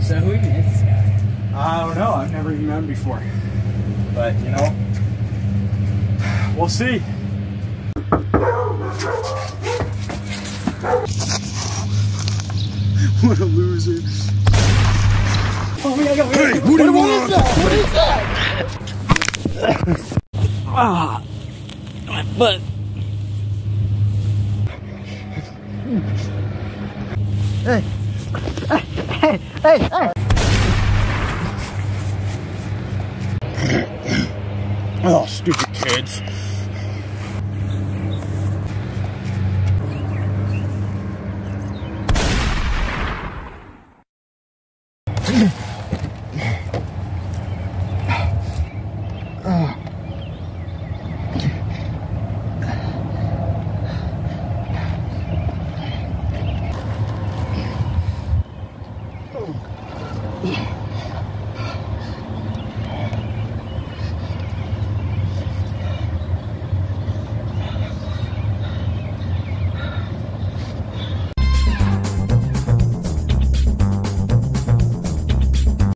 So who even is this guy? I don't know. I've never even met him before. But, you know, we'll see. What a loser. Oh, hey, what do you want? What is that? Ah, my butt. Hey. Hey. Oh, stupid kids. Yeah.